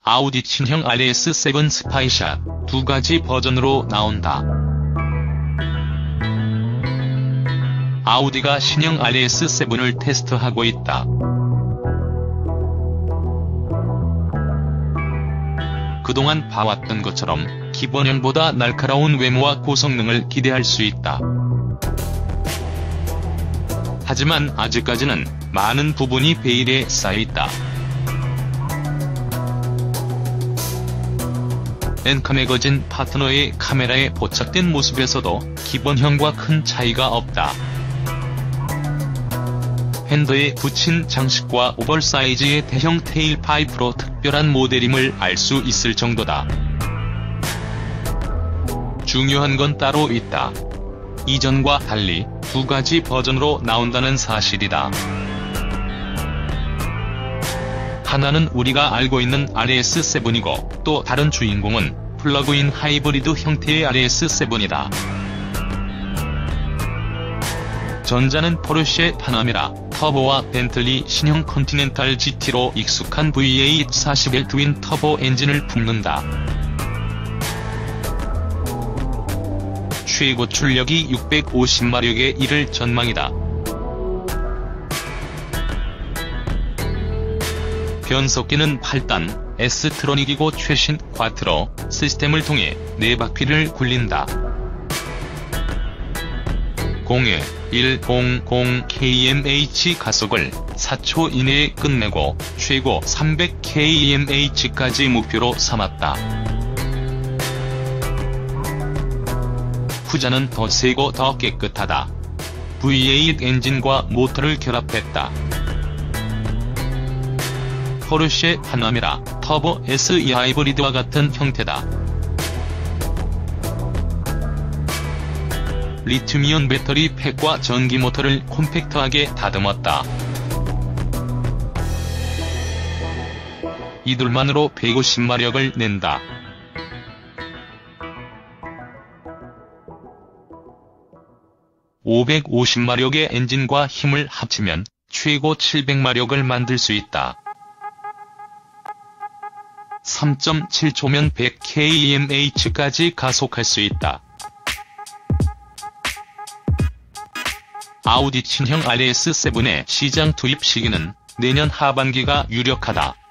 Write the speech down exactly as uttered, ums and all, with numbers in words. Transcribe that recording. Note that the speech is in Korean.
아우디 친형 알 에스 세븐 스파이샷 두 가지 버전으로 나온다. 아우디가 신형 알 에스 세븐을 테스트하고 있다. 그동안 봐왔던 것처럼 기본형보다 날카로운 외모와 고성능을 기대할 수 있다. 하지만 아직까지는 많은 부분이 베일에 쌓여있다. 엔카 매거진 파트너의 카메라에 포착된 모습에서도 기본형과 큰 차이가 없다. 핸더에 붙인 장식과 오버사이즈의 대형 테일 파이프로 특별한 모델임을 알 수 있을 정도다. 중요한 건 따로 있다. 이전과 달리 두 가지 버전으로 나온다는 사실이다. 하나는 우리가 알고 있는 알 에스 세븐이고 또 다른 주인공은 플러그인 하이브리드 형태의 알 에스 세븐이다. 전자는 포르쉐 파나메라, 터보와 벤틀리 신형 컨티넨탈 지티로 익숙한 브이 에잇 사십일 트윈 터보 엔진을 품는다. 최고 출력이 육백오십 마력에 이를 전망이다. 변속기는 팔 단 에스트로닉이고 최신 쿼트로 시스템을 통해 네 바퀴를 굴린다. 공에 백십 킬로미터 가속을 사 초 이내에 끝내고 최고 삼백 킬로미터까지 목표로 삼았다. 후자는 더 세고 더 깨끗하다. 브이 에잇 엔진과 모터를 결합했다. 포르쉐 파나메라, 터보 에스이 하이브리드와 같은 형태다. 리튬이온 배터리 팩과 전기 모터를 콤팩트하게 다듬었다. 이둘만으로 백오십 마력을 낸다. 오백오십 마력의 엔진과 힘을 합치면 최고 칠백 마력을 만들 수 있다. 삼 점 칠 초면 백 킬로미터까지 가속할 수 있다. 아우디 친형 알 에스 세븐의 시장 투입 시기는 내년 하반기가 유력하다.